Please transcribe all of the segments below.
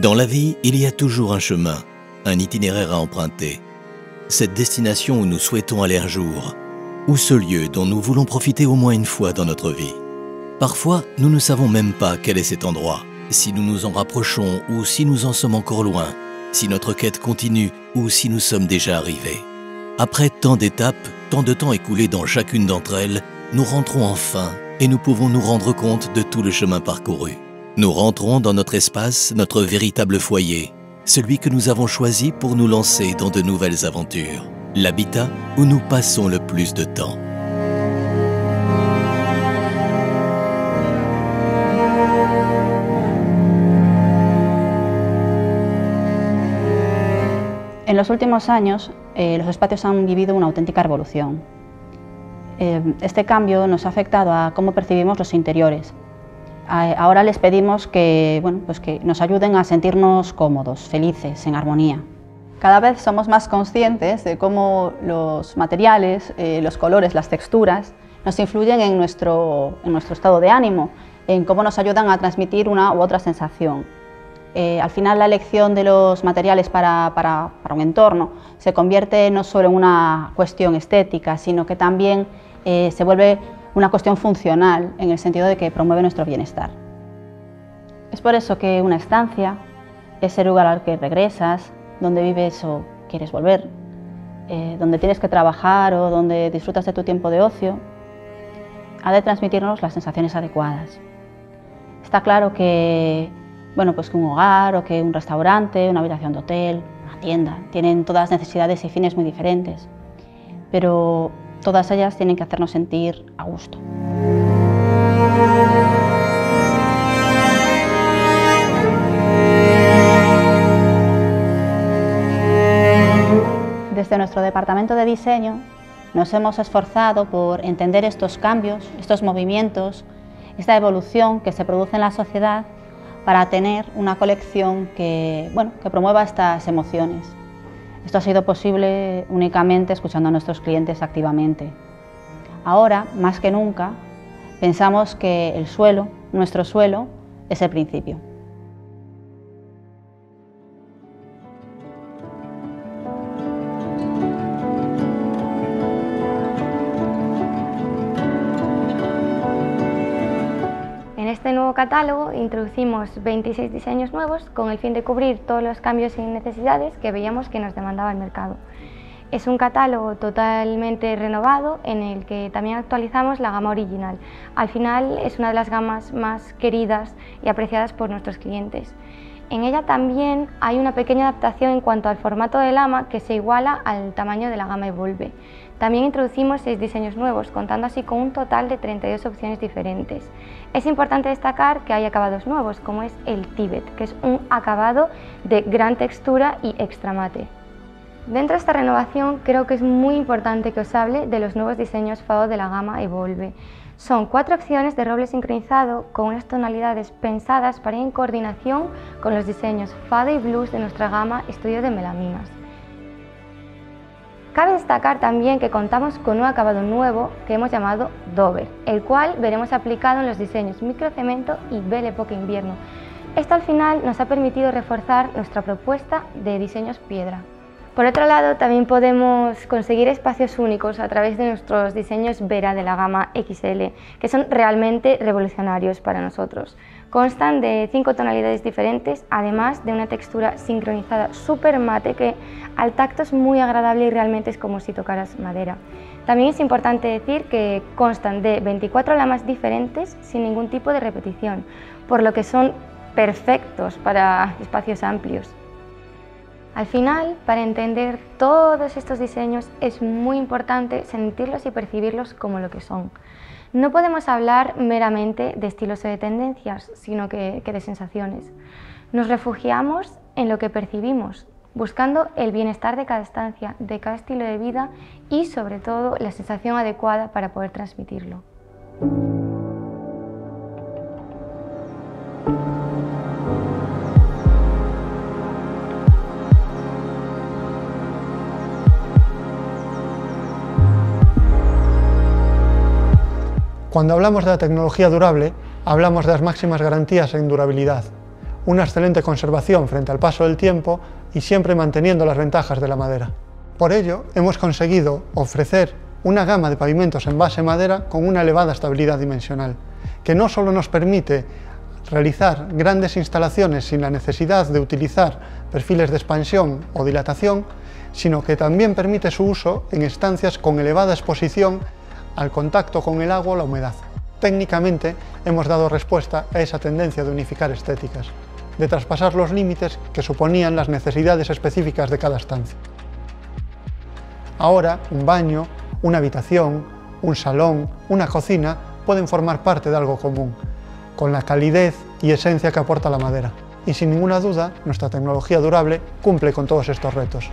Dans la vie, il y a toujours un chemin, un itinéraire à emprunter. Cette destination où nous souhaitons aller un jour, ou ce lieu dont nous voulons profiter au moins une fois dans notre vie. Parfois, nous ne savons même pas quel est cet endroit, si nous nous en rapprochons ou si nous en sommes encore loin, si notre quête continue ou si nous sommes déjà arrivés. Après tant d'étapes, tant de temps écoulé dans chacune d'entre elles, nous rentrons enfin et nous pouvons nous rendre compte de tout le chemin parcouru. Nous rentrons dans notre espace, notre véritable foyer, celui que nous avons choisi pour nous lancer dans de nouvelles aventures, l'habitat où nous passons le plus de temps. En los últimos años, los espacios han vivido una auténtica revolución. Este cambio nos ha afectado a cómo percibimos los interiores. Ahora les pedimos que nos ayuden a sentirnos cómodos, felices, en armonía. Cada vez somos más conscientes de cómo los materiales, los colores, las texturas nos influyen en nuestro estado de ánimo, en cómo nos ayudan a transmitir una u otra sensación. Al final, la elección de los materiales para un entorno se convierte no solo en una cuestión estética, sino que también se vuelve una cuestión funcional, en el sentido de que promueve nuestro bienestar. Es por eso que una estancia, ese lugar al que regresas, donde vives o quieres volver, donde tienes que trabajar o donde disfrutas de tu tiempo de ocio, ha de transmitirnos las sensaciones adecuadas. Está claro que que un hogar o que un restaurante, una habitación de hotel, una tienda, tienen todas necesidades y fines muy diferentes, pero todas ellas tienen que hacernos sentir a gusto. Desde nuestro departamento de diseño nos hemos esforzado por entender estos cambios, estos movimientos, esta evolución que se produce en la sociedad para tener una colección que promueva estas emociones. Esto ha sido posible únicamente escuchando a nuestros clientes activamente. Ahora, más que nunca, pensamos que el suelo, nuestro suelo, es el principio. En este nuevo catálogo introducimos 26 diseños nuevos con el fin de cubrir todos los cambios y necesidades que veíamos que nos demandaba el mercado. Es un catálogo totalmente renovado en el que también actualizamos la gama original. Al final es una de las gamas más queridas y apreciadas por nuestros clientes. En ella también hay una pequeña adaptación en cuanto al formato del ama que se iguala al tamaño de la gama Evolve. También introducimos 6 diseños nuevos, contando así con un total de 32 opciones diferentes. Es importante destacar que hay acabados nuevos, como es el Tíbet, que es un acabado de gran textura y extra mate. Dentro de esta renovación creo que es muy importante que os hable de los nuevos diseños FAO de la gama Evolve. Son 4 opciones de roble sincronizado con unas tonalidades pensadas para ir en coordinación con los diseños Fado y Blues de nuestra gama Estudio de Melaminas. Cabe destacar también que contamos con un acabado nuevo que hemos llamado Dover, el cual veremos aplicado en los diseños Microcemento y Belle Époque Invierno. Esto al final nos ha permitido reforzar nuestra propuesta de diseños piedra. Por otro lado, también podemos conseguir espacios únicos a través de nuestros diseños Vera de la gama XL, que son realmente revolucionarios para nosotros. Constan de 5 tonalidades diferentes, además de una textura sincronizada súper mate que al tacto es muy agradable y realmente es como si tocaras madera. También es importante decir que constan de 24 lamas diferentes sin ningún tipo de repetición, por lo que son perfectos para espacios amplios. Al final, para entender todos estos diseños es muy importante sentirlos y percibirlos como lo que son. No podemos hablar meramente de estilos o de tendencias, sino que de sensaciones. Nos refugiamos en lo que percibimos, buscando el bienestar de cada estancia, de cada estilo de vida y, sobre todo, la sensación adecuada para poder transmitirlo. Cuando hablamos de la tecnología durable, hablamos de las máximas garantías en durabilidad. una excelente conservación frente al paso del tiempo y siempre manteniendo las ventajas de la madera. Por ello, hemos conseguido ofrecer una gama de pavimentos en base madera con una elevada estabilidad dimensional, que no solo nos permite realizar grandes instalaciones sin la necesidad de utilizar perfiles de expansión o dilatación, sino que también permite su uso en estancias con elevada exposición al contacto con el agua o la humedad. Técnicamente hemos dado respuesta a esa tendencia de unificar estéticas, de traspasar los límites que suponían las necesidades específicas de cada estancia. Ahora, un baño, una habitación, un salón, una cocina pueden formar parte de algo común, con la calidez y esencia que aporta la madera. Y sin ninguna duda, nuestra tecnología durable cumple con todos estos retos.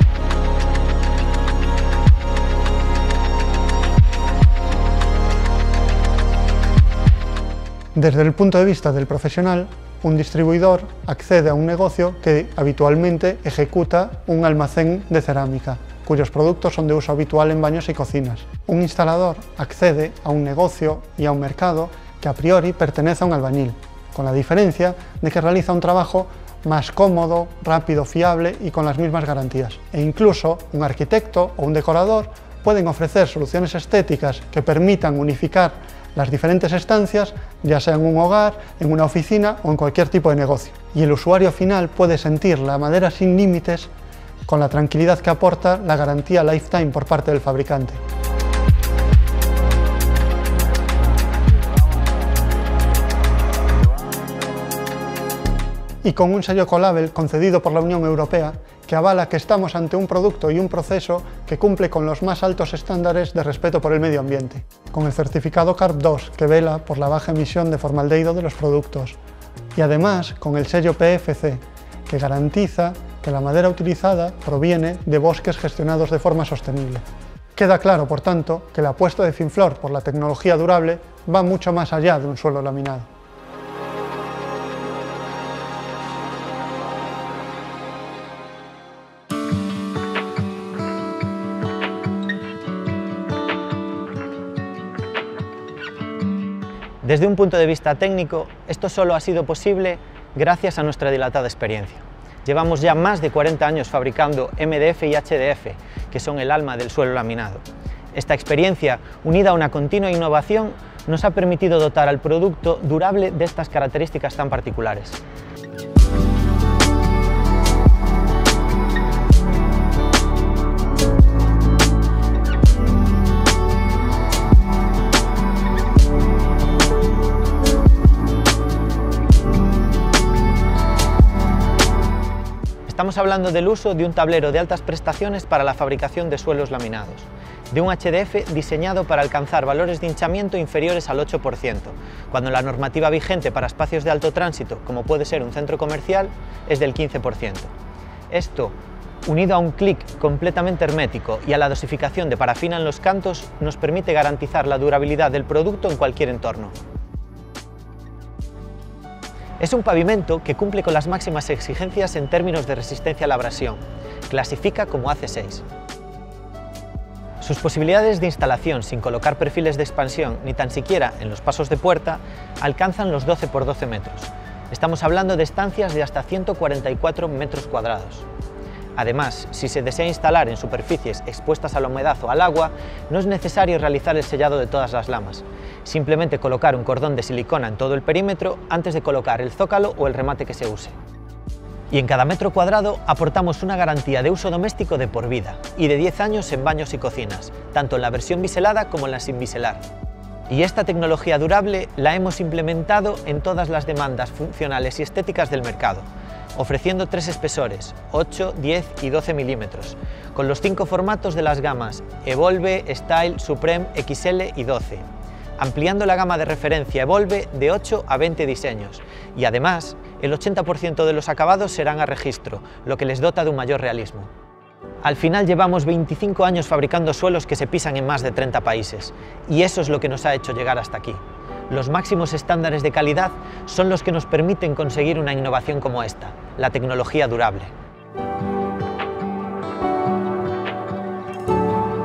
Desde el punto de vista del profesional, un distribuidor accede a un negocio que habitualmente ejecuta un almacén de cerámica, cuyos productos son de uso habitual en baños y cocinas. Un instalador accede a un negocio y a un mercado que a priori pertenece a un albañil, con la diferencia de que realiza un trabajo más cómodo, rápido, fiable y con las mismas garantías. E incluso un arquitecto o un decorador pueden ofrecer soluciones estéticas que permitan unificar las diferentes estancias, ya sea en un hogar, en una oficina o en cualquier tipo de negocio. Y el usuario final puede sentir la madera sin límites con la tranquilidad que aporta la garantía Lifetime por parte del fabricante. Y con un sello Ecolabel concedido por la Unión Europea que avala que estamos ante un producto y un proceso que cumple con los más altos estándares de respeto por el medio ambiente, con el certificado CARB 2 que vela por la baja emisión de formaldehído de los productos, y además con el sello PEFC que garantiza que la madera utilizada proviene de bosques gestionados de forma sostenible. Queda claro, por tanto, que la apuesta de Finflor por la tecnología durable va mucho más allá de un suelo laminado. Desde un punto de vista técnico, esto solo ha sido posible gracias a nuestra dilatada experiencia. Llevamos ya más de 40 años fabricando MDF y HDF, que son el alma del suelo laminado. Esta experiencia, unida a una continua innovación, nos ha permitido dotar al producto durable de estas características tan particulares. Estamos hablando del uso de un tablero de altas prestaciones para la fabricación de suelos laminados, de un HDF diseñado para alcanzar valores de hinchamiento inferiores al 8%, cuando la normativa vigente para espacios de alto tránsito, como puede ser un centro comercial, es del 15%. Esto, unido a un clic completamente hermético y a la dosificación de parafina en los cantos, nos permite garantizar la durabilidad del producto en cualquier entorno. Es un pavimento que cumple con las máximas exigencias en términos de resistencia a la abrasión. Clasifica como AC6. Sus posibilidades de instalación sin colocar perfiles de expansión ni tan siquiera en los pasos de puerta alcanzan los 12 por 12 metros. Estamos hablando de estancias de hasta 144 metros cuadrados. Además, si se desea instalar en superficies expuestas a la humedad o al agua, no es necesario realizar el sellado de todas las lamas. Simplemente colocar un cordón de silicona en todo el perímetro antes de colocar el zócalo o el remate que se use. Y en cada metro cuadrado aportamos una garantía de uso doméstico de por vida y de 10 años en baños y cocinas, tanto en la versión biselada como en la sin biselar. Y esta tecnología durable la hemos implementado en todas las demandas funcionales y estéticas del mercado, ofreciendo 3 espesores, 8, 10 y 12 milímetros, con los 5 formatos de las gamas Evolve, Style, Supreme, XL y 12, ampliando la gama de referencia Evolve de 8 a 20 diseños, y además el 80% de los acabados serán a registro, lo que les dota de un mayor realismo. Al final llevamos 25 años fabricando suelos que se pisan en más de 30 países, y eso es lo que nos ha hecho llegar hasta aquí. Los máximos estándares de calidad son los que nos permiten conseguir una innovación como esta, la tecnología durable.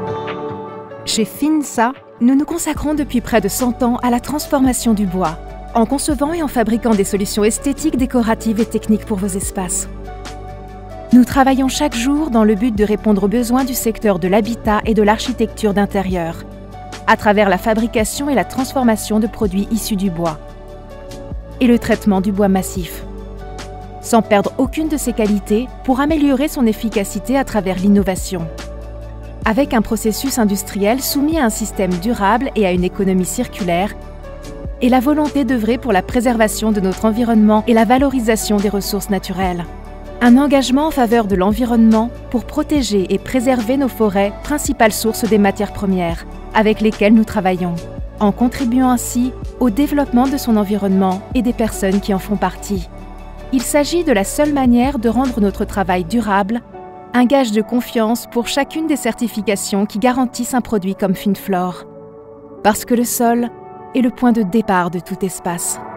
Chez Finsa, nous nous consacrons depuis près de 100 ans à la transformation du bois. en concevant et en fabriquant des solutions esthétiques, décoratives et techniques pour vos espaces. Nous travaillons chaque jour dans le but de répondre aux besoins du secteur de l'habitat et de l'architecture d'intérieur, à travers la fabrication et la transformation de produits issus du bois et le traitement du bois massif, sans perdre aucune de ses qualités pour améliorer son efficacité à travers l'innovation. Avec un processus industriel soumis à un système durable et à une économie circulaire, et la volonté d'œuvrer pour la préservation de notre environnement et la valorisation des ressources naturelles. Un engagement en faveur de l'environnement pour protéger et préserver nos forêts, principales sources des matières premières, avec lesquelles nous travaillons, en contribuant ainsi au développement de son environnement et des personnes qui en font partie. Il s'agit de la seule manière de rendre notre travail durable, un gage de confiance pour chacune des certifications qui garantissent un produit comme Funflor. Parce que le sol est le point de départ de tout espace.